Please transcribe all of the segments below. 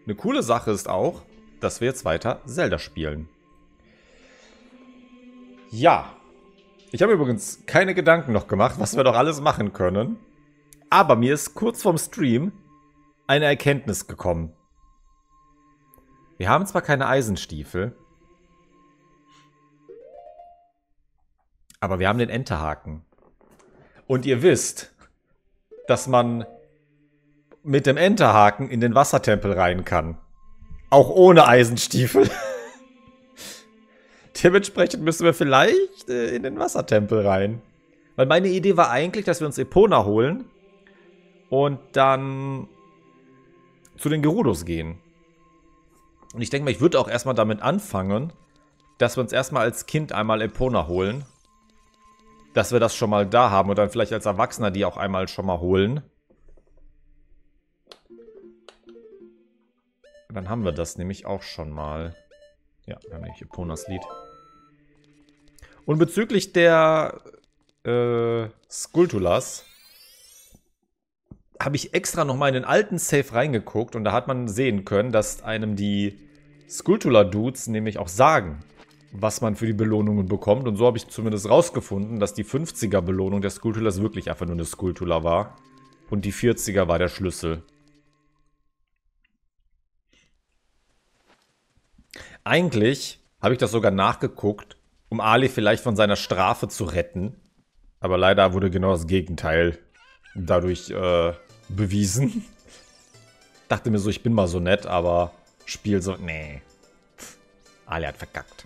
eine coole Sache ist auch, dass wir jetzt weiter Zelda spielen. Ja. Ich habe übrigens keine Gedanken noch gemacht, was wir doch alles machen können. Aber mir ist kurz vorm Stream eine Erkenntnis gekommen. Wir haben zwar keine Eisenstiefel, aber wir haben den Enterhaken. Und ihr wisst, dass man mit dem Enterhaken in den Wassertempel rein kann. Auch ohne Eisenstiefel. Dementsprechend müssen wir vielleicht in den Wassertempel rein. Weil meine Idee war eigentlich, dass wir uns Epona holen und dann zu den Gerudos gehen. Und ich denke mal, ich würde auch erstmal damit anfangen, dass wir uns erstmal als Kind einmal Epona holen. Dass wir das schon mal da haben und dann vielleicht als Erwachsener die auch einmal schon mal holen. Und dann haben wir das nämlich auch schon mal. Ja, wir haben nämlich Eponas Lied. Und bezüglich der Skulltulas habe ich extra nochmal in den alten Save reingeguckt und da hat man sehen können, dass einem die Skulltula-Dudes nämlich auch sagen, was man für die Belohnungen bekommt. Und so habe ich zumindest rausgefunden, dass die 50er-Belohnung der Skulltulas wirklich einfach nur eine Skulltula war. Und die 40er war der Schlüssel. Eigentlich habe ich das sogar nachgeguckt, um Ali vielleicht von seiner Strafe zu retten. Aber leider wurde genau das Gegenteil dadurch bewiesen. Dachte mir so, ich bin mal so nett, aber Spiel so, nee. Ali hat verkackt.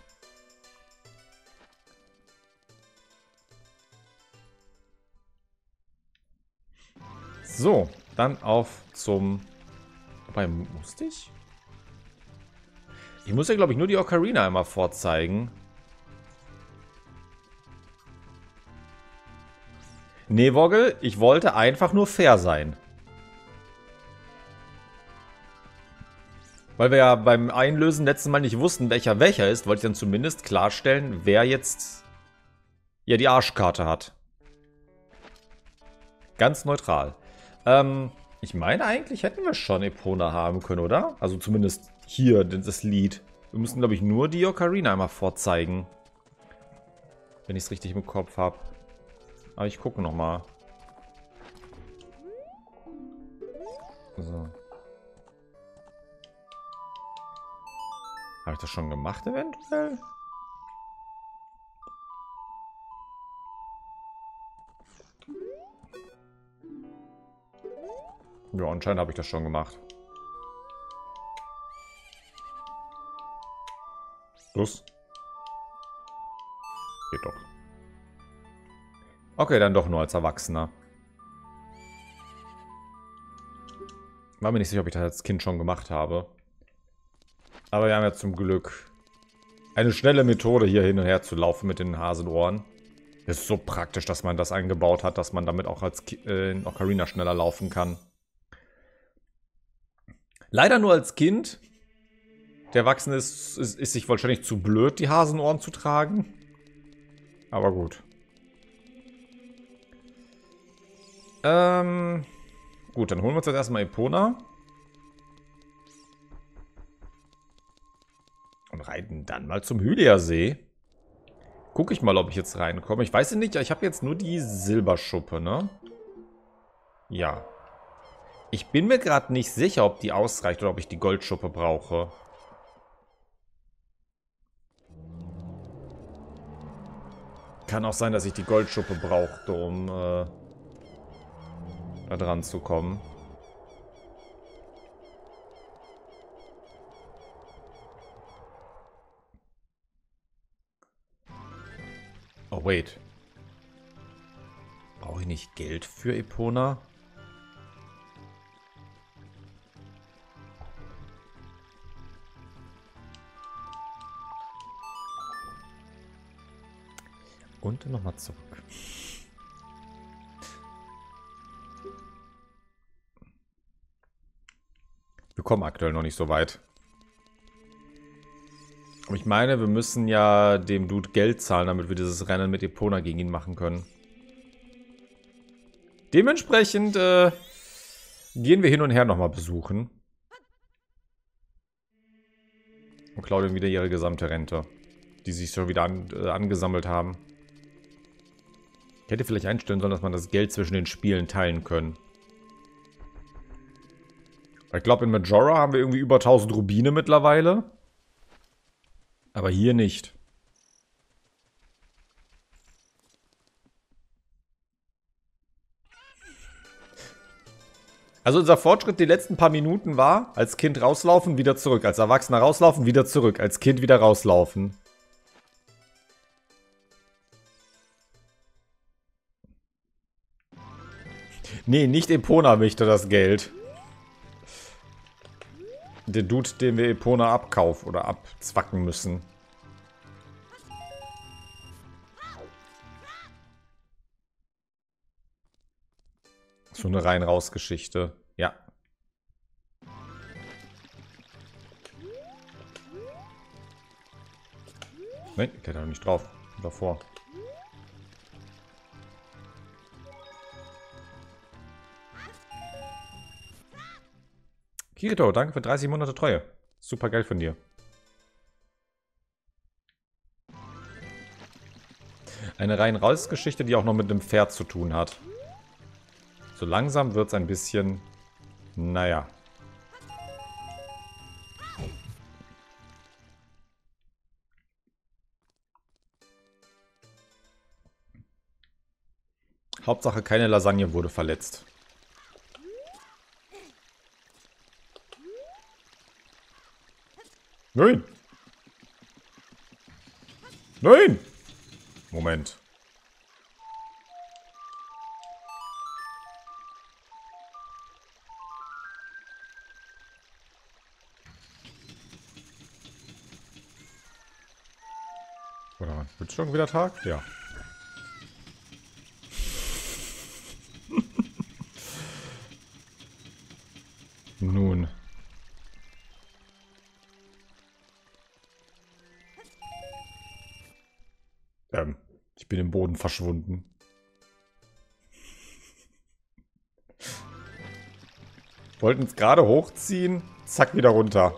So, dann auf zum... Wobei, musste ich? Ich muss ja, glaube ich, nur die Ocarina einmal vorzeigen. Nee, Woggle, ich wollte einfach nur fair sein. Weil wir ja beim Einlösen letzten Mal nicht wussten, welcher ist, wollte ich dann zumindest klarstellen, wer jetzt ja die Arschkarte hat. Ganz neutral. Ich meine, eigentlich hätten wir schon Epona haben können, oder? Also zumindest hier, das Lied. Wir müssen, glaube ich, nur die Ocarina einmal vorzeigen. Wenn ich es richtig im Kopf habe. Aber ich gucke nochmal. So. Habe ich das schon gemacht, eventuell? Ja, anscheinend habe ich das schon gemacht. Los. Geht doch. Okay, dann doch nur als Erwachsener. War mir nicht sicher, ob ich das als Kind schon gemacht habe. Aber wir haben ja zum Glück eine schnelle Methode, hier hin und her zu laufen mit den Hasenohren. Das ist so praktisch, dass man das eingebaut hat, dass man damit auch als in Ocarina schneller laufen kann. Leider nur als Kind. Der Erwachsene ist sich wahrscheinlich zu blöd, die Hasenohren zu tragen. Aber gut. Gut, dann holen wir uns jetzt erstmal Epona. Und reiten dann mal zum Hylia-See. Gucke ich mal, ob ich jetzt reinkomme. Ich weiß ja nicht, ich habe jetzt nur die Silberschuppe, ne? Ja. Ich bin mir gerade nicht sicher, ob die ausreicht oder ob ich die Goldschuppe brauche. Kann auch sein, dass ich die Goldschuppe brauchte, um da dran zu kommen. Oh, wait. Brauche ich nicht Geld für Epona? Und nochmal zurück. Wir kommen aktuell noch nicht so weit. Aber ich meine, wir müssen ja dem Dude Geld zahlen, damit wir dieses Rennen mit Epona gegen ihn machen können. Dementsprechend gehen wir hin und her nochmal besuchen. Und klauen wieder ihre gesamte Rente. Die sich schon wieder angesammelt haben. Ich hätte vielleicht einstellen sollen, dass man das Geld zwischen den Spielen teilen können. Ich glaube, in Majora haben wir irgendwie über 1000 Rubine mittlerweile. Aber hier nicht. Also unser Fortschritt die letzten paar Minuten war, als Kind rauslaufen, wieder zurück. Als Erwachsener rauslaufen, wieder zurück. Als Kind wieder rauslaufen. Nee, nicht Epona möchte das Geld. Der Dude, den wir Epona abkaufen oder abzwacken müssen. So eine Rein-Raus-Geschichte. Ja. Nein, ich hätte da nicht drauf. Davor. Kirito, danke für 30 Monate Treue. Super geil von dir. Eine Rein-Raus-Geschichte, die auch noch mit einem Pferd zu tun hat. So langsam wird es ein bisschen... Naja. Hauptsache keine Lasagne wurde verletzt. Nein! Nein! Moment. Oder wird schon wieder Tag? Ja. Nun. Ich bin im Boden verschwunden. Wollten uns gerade hochziehen. Zack, wieder runter.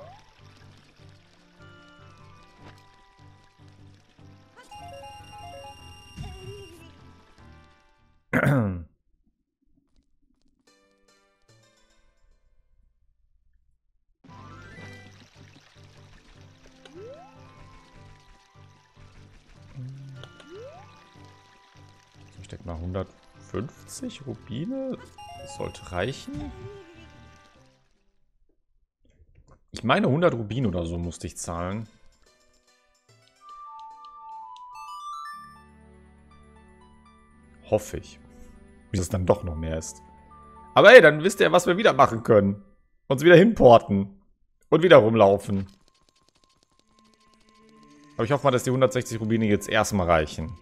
Ich denke mal 150 Rubine. Das sollte reichen. Ich meine 100 Rubine oder so musste ich zahlen. Hoffe ich. Bis es dann doch noch mehr ist. Aber hey, dann wisst ihr, was wir wieder machen können. Uns wieder hinporten. Und wieder rumlaufen. Aber ich hoffe mal, dass die 160 Rubine jetzt erstmal reichen.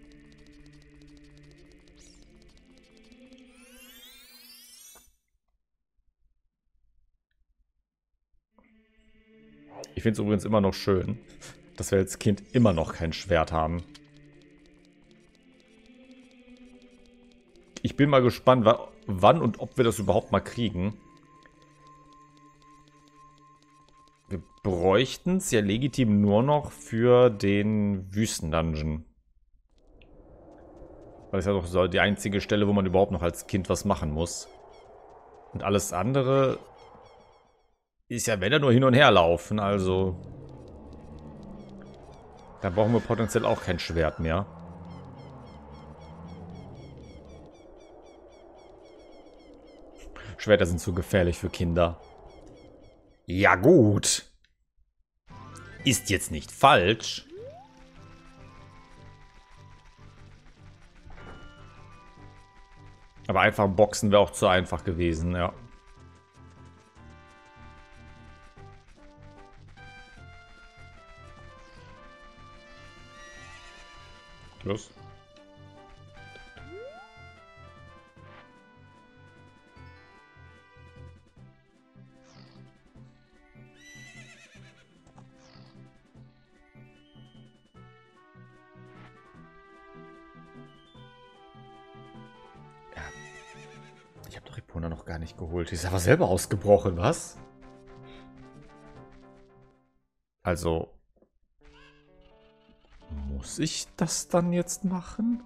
Ich finde es übrigens immer noch schön, dass wir als Kind immer noch kein Schwert haben. Ich bin mal gespannt, wann und ob wir das überhaupt mal kriegen. Wir bräuchten es ja legitim nur noch für den Wüstendungeon. Weil es ja doch so die einzige Stelle, wo man überhaupt noch als Kind was machen muss. Und alles andere ist ja, wenn er nur hin und her laufen, also... Da brauchen wir potenziell auch kein Schwert mehr. Schwerter sind zu gefährlich für Kinder. Ja gut. Ist jetzt nicht falsch. Aber einfach boxen wäre auch zu einfach gewesen, ja. Los. Ja. Ich habe doch Epona noch gar nicht geholt. Die ist aber selber ausgebrochen, was? Also, muss ich das dann jetzt machen?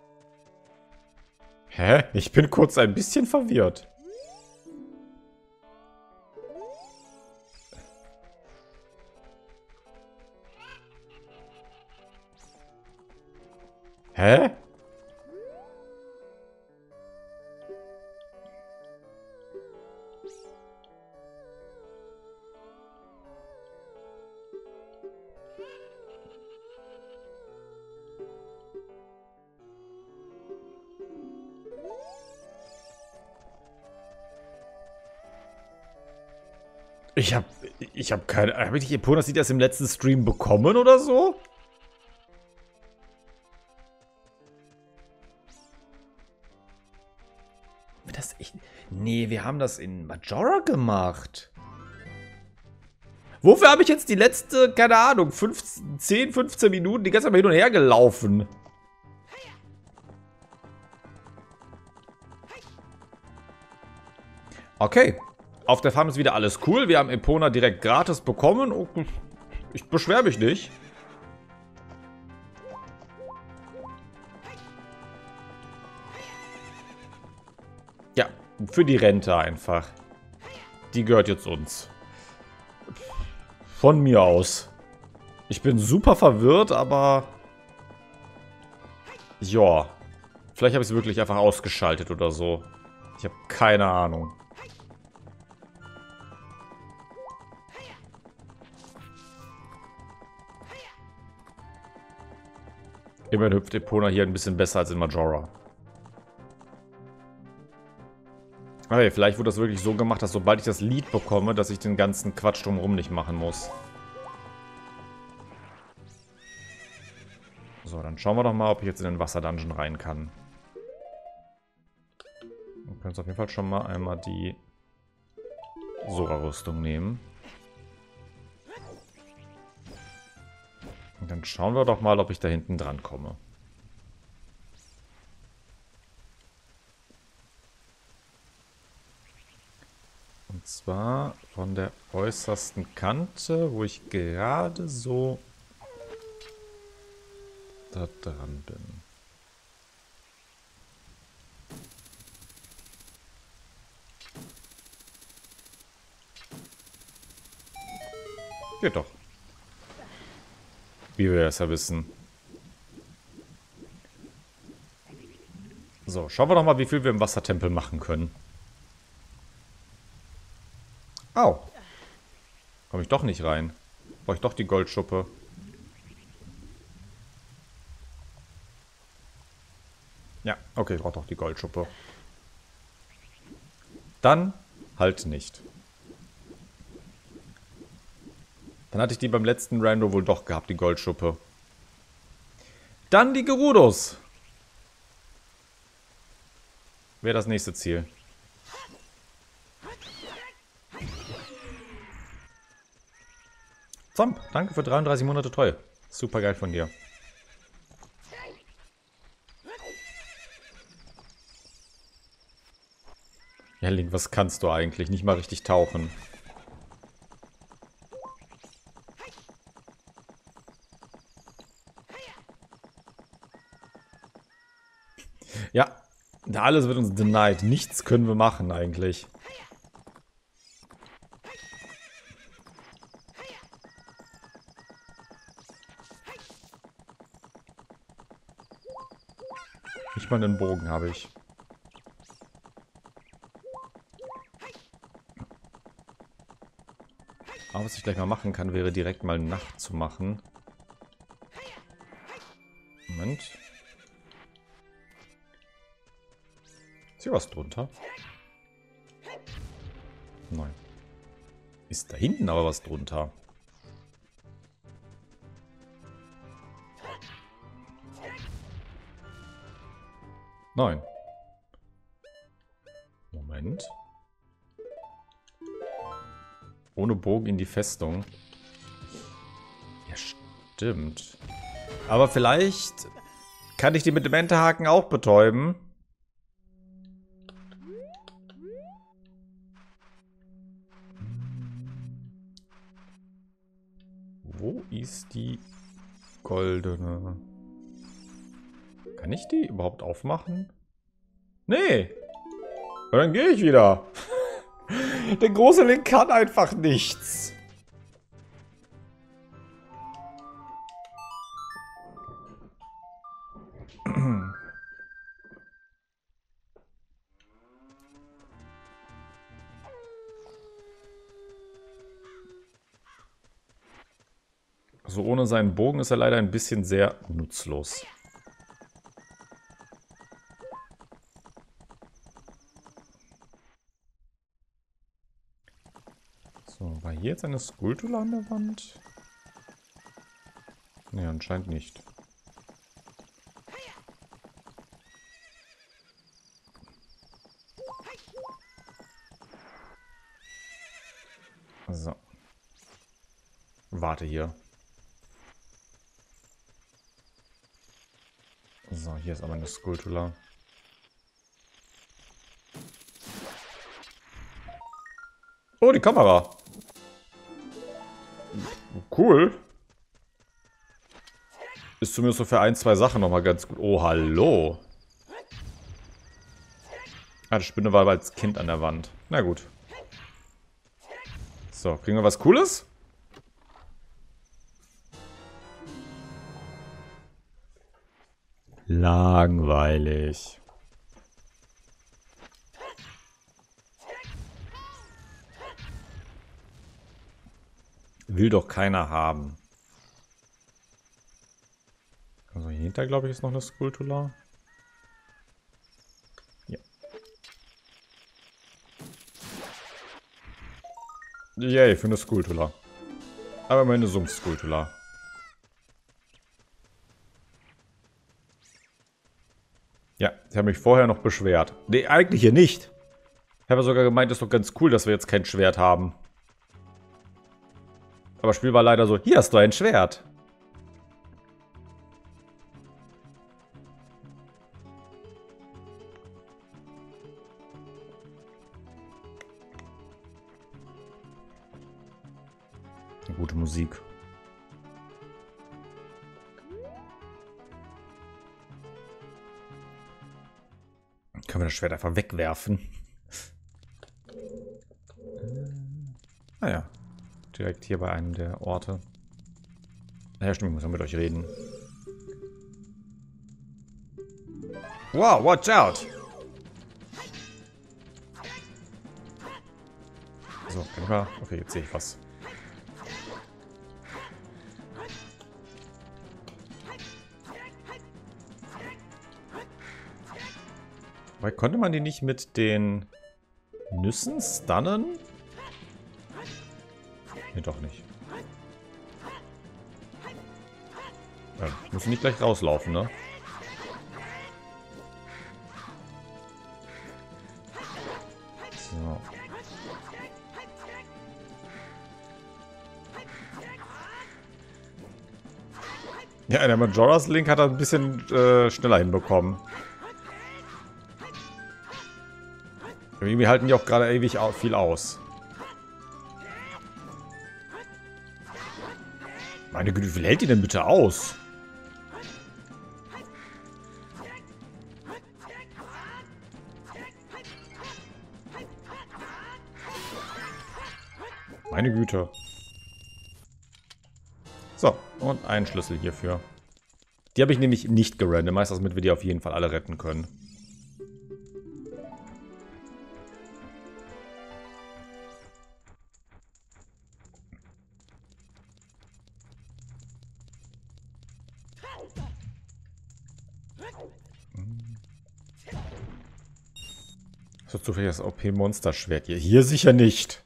Hä? Ich bin kurz ein bisschen verwirrt. Hä? Ich hab keine... Habe ich nicht Eponas Lied erst im letzten Stream bekommen oder so? Das echt... Nee, wir haben das in Majora gemacht. Wofür habe ich jetzt die letzte, keine Ahnung, 10, 15 Minuten die ganze Zeit mal hin und her gelaufen? Okay. Auf der Farm ist wieder alles cool. Wir haben Epona direkt gratis bekommen. Und ich beschwere mich nicht. Ja, für die Rente einfach. Die gehört jetzt uns. Von mir aus. Ich bin super verwirrt, aber... Ja. Vielleicht habe ich es wirklich einfach ausgeschaltet oder so. Ich habe keine Ahnung. Immerhin hüpft Epona hier ein bisschen besser als in Majora. Okay, vielleicht wurde das wirklich so gemacht, dass sobald ich das Lied bekomme, dass ich den ganzen Quatsch drumherum nicht machen muss. So, dann schauen wir doch mal, ob ich jetzt in den Wasserdungeon rein kann. Wir können uns auf jeden Fall schon mal einmal die Sora-Rüstung nehmen. Und dann schauen wir doch mal, ob ich da hinten dran komme. Und zwar von der äußersten Kante, wo ich gerade so da dran bin. Geht doch. Wie wir es ja wissen. So, schauen wir doch mal, wie viel wir im Wassertempel machen können. Au. Komme ich doch nicht rein. Brauche ich doch die Goldschuppe. Ja, okay, ich brauche doch die Goldschuppe. Dann halt nicht. Dann hatte ich die beim letzten Rando wohl doch gehabt, die Goldschuppe. Dann die Gerudos. Wäre das nächste Ziel. Zomp, danke für 33 Monate Treue. Super geil von dir. Ja, Link, was kannst du eigentlich? Nicht mal richtig tauchen. Ja, alles wird uns denied. Nichts können wir machen eigentlich. Nicht mal einen Bogen habe ich. Aber was ich gleich mal machen kann, wäre direkt mal Nacht zu machen. Moment. Ist hier was drunter? Nein. Ist da hinten aber was drunter? Nein. Moment. Ohne Bogen in die Festung. Ja, stimmt. Aber vielleicht kann ich die mit dem Enterhaken auch betäuben. Wo ist die goldene? Kann ich die überhaupt aufmachen? Nee. Und dann gehe ich wieder. Der große Link kann einfach nichts. So ohne seinen Bogen ist er leider ein bisschen sehr nutzlos. So, war hier jetzt eine Skulptur an der Wand? Ne, anscheinend nicht. So. Warte hier. So, hier ist aber eine Skulptur. Oh, die Kamera. Cool. Ist zumindest so für ein, zwei Sachen nochmal ganz gut. Oh, hallo. Ah, die Spinne war aber als Kind an der Wand. Na gut. So, kriegen wir was Cooles? Langweilig. Will doch keiner haben. Also hier hinter, glaube ich, ist noch eine Skulptur. Ja. Yay, für eine Skulptur. Aber meine Sumpfskulptur. Ja, ich habe mich vorher noch beschwert. Nee, eigentlich hier nicht. Ich habe sogar gemeint, es ist doch ganz cool, dass wir jetzt kein Schwert haben. Aber das Spiel war leider so, hier hast du ein Schwert. Eine gute Musik. Können wir das Schwert einfach wegwerfen? Naja. Direkt hier bei einem der Orte. Ja, stimmt, ich muss ja mit euch reden. Wow, watch out! So, okay, jetzt sehe ich was. Weil konnte man die nicht mit den Nüssen stunnen? Nee, doch nicht. Ja, muss nicht gleich rauslaufen, ne? So. Ja, der Majora's Link hat er ein bisschen schneller hinbekommen. Irgendwie halten die auch gerade ewig viel aus. Meine Güte, wie viel hält die denn bitte aus? Meine Güte. So, und einen Schlüssel hierfür. Die habe ich nämlich nicht gerandomized, damit wir die auf jeden Fall alle retten können. So zufällig das OP-Monster-Schwert hier. Hier sicher nicht.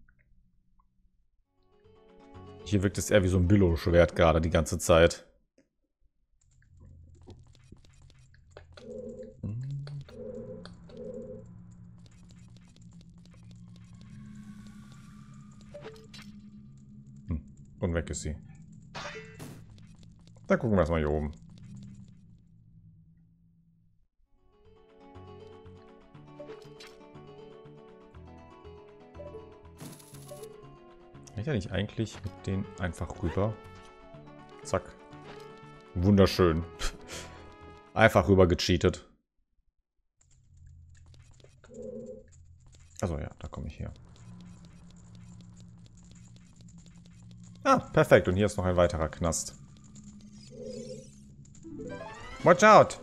Hier wirkt es eher wie so ein Billo-Schwert gerade die ganze Zeit. Und weg ist sie. Dann gucken wir erstmal hier oben. Kann ich ich ja nicht eigentlich mit denen einfach rüber? Zack. Wunderschön. Einfach rüber gecheatet. Also ja, da komme ich her. Ah, perfekt. Und hier ist noch ein weiterer Knast. Watch out!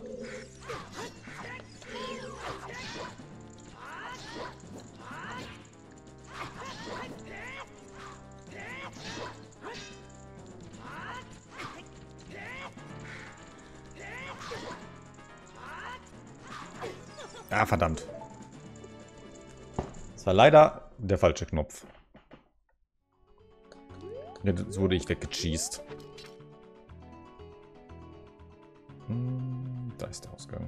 Ah, verdammt. Das war leider der falsche Knopf. Jetzt wurde ich weggecheased. Da ist der Ausgang.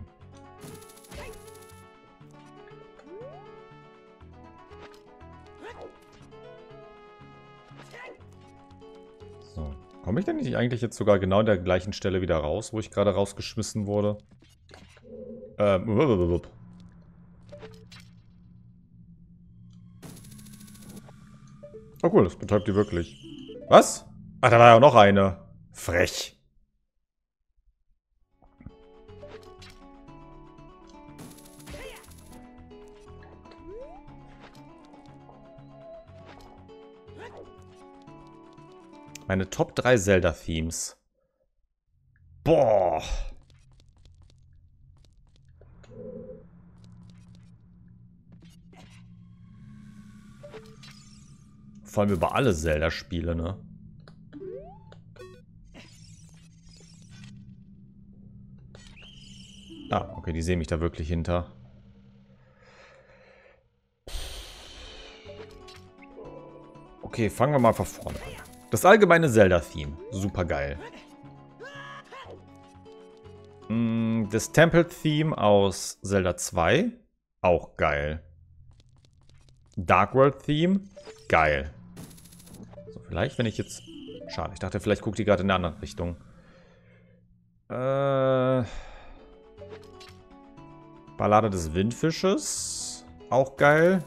So. Komme ich denn nicht eigentlich jetzt sogar genau an der gleichen Stelle wieder raus, wo ich gerade rausgeschmissen wurde? Oh cool, das betäubt die wirklich. Was? Ach, da war ja noch eine. Frech. Meine Top 3 Zelda-Themes. Boah. Vor allem über alle Zelda-Spiele, ne? Ah, okay, die sehen mich da wirklich hinter. Okay, fangen wir mal von vorne an. Das allgemeine Zelda-Theme. Super geil. Das Temple-Theme aus Zelda 2. Auch geil. Dark World-Theme. Geil. So, vielleicht, wenn ich jetzt... Schade, ich dachte, vielleicht guckt die gerade in eine andere Richtung. Ballade des Windfisches. Auch geil.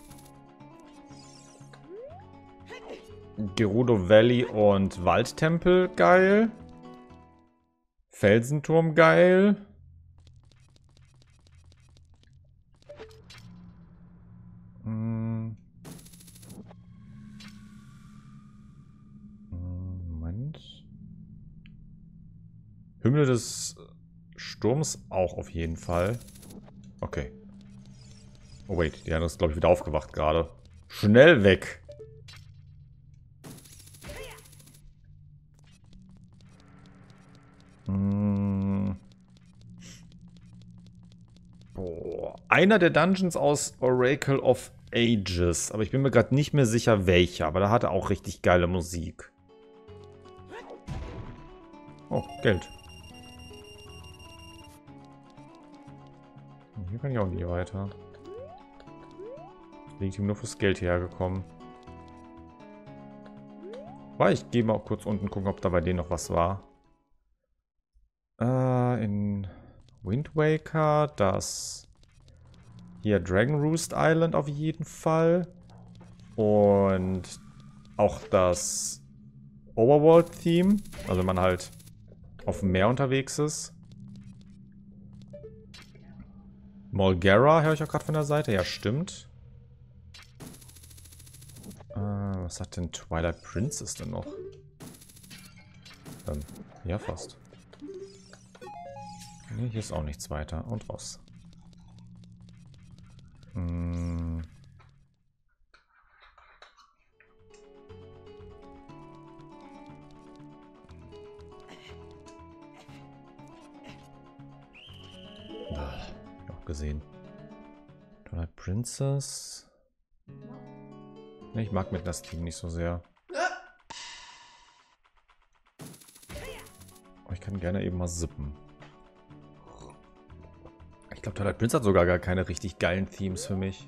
Gerudo Valley und Waldtempel, geil. Felsenturm, geil. Moment. Hymne des Sturms auch auf jeden Fall. Okay. Oh wait, die andere ist glaube ich wieder aufgewacht gerade. Schnell weg. Boah. Einer der Dungeons aus Oracle of Ages. Aber ich bin mir gerade nicht mehr sicher, welcher. Aber da hatte auch richtig geile Musik. Oh, Geld. Hier kann ich auch nie weiter. Bin ich nur fürs Geld hergekommen. Aber ich gehe mal kurz unten gucken, ob da bei denen noch was war. In Wind Waker, das hier Dragon Roost Island auf jeden Fall. Und auch das Overworld-Theme. Also wenn man halt auf dem Meer unterwegs ist. Molgera höre ich auch gerade von der Seite. Ja, stimmt. Was hat denn Twilight Princess denn noch? Ja, fast. Nee, hier ist auch nichts weiter. Und raus. Auch gesehen. Twilight Princess. Nee, ich mag mit das Team nicht so sehr. Aber ich kann gerne eben mal sippen. Ich glaube, Twilight Princess hat sogar gar keine richtig geilen Themes für mich.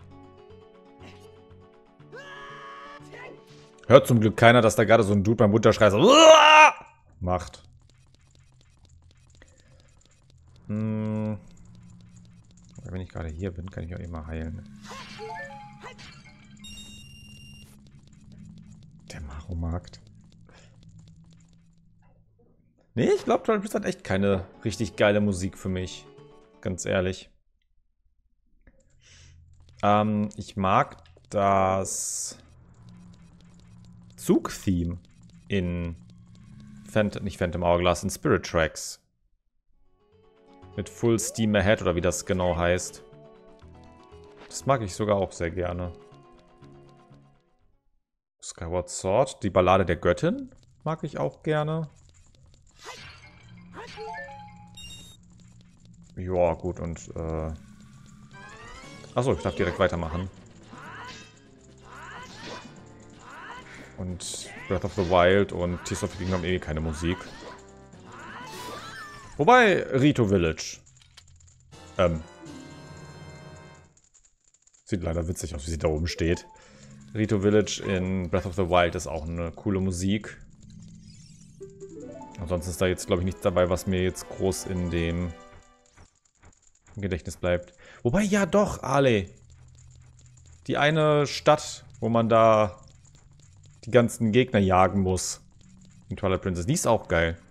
Hört zum Glück keiner, dass da gerade so ein Dude beim Mutterschrei so macht. Wenn ich gerade hier bin, kann ich auch immer heilen. Der Maromarkt. Nee, ich glaube, Twilight Princess hat echt keine richtig geile Musik für mich. Ganz ehrlich. Ich mag das Zug-Theme in nicht Phantom Hourglass, in Spirit Tracks. Mit Full Steam Ahead oder wie das genau heißt. Das mag ich sogar auch sehr gerne. Skyward Sword, die Ballade der Göttin mag ich auch gerne. Ja, gut, und achso, ich darf direkt weitermachen. Und Breath of the Wild und Tears of the Kingdom haben eh keine Musik. Wobei, Rito Village. Sieht leider witzig aus, wie sie da oben steht. Rito Village in Breath of the Wild ist auch eine coole Musik. Ansonsten ist da jetzt, glaube ich, nichts dabei, was mir jetzt groß in dem Gedächtnis bleibt. Wobei, ja doch, Ale. Die eine Stadt, wo man da die ganzen Gegner jagen muss. In Twilight Princess, die ist auch geil.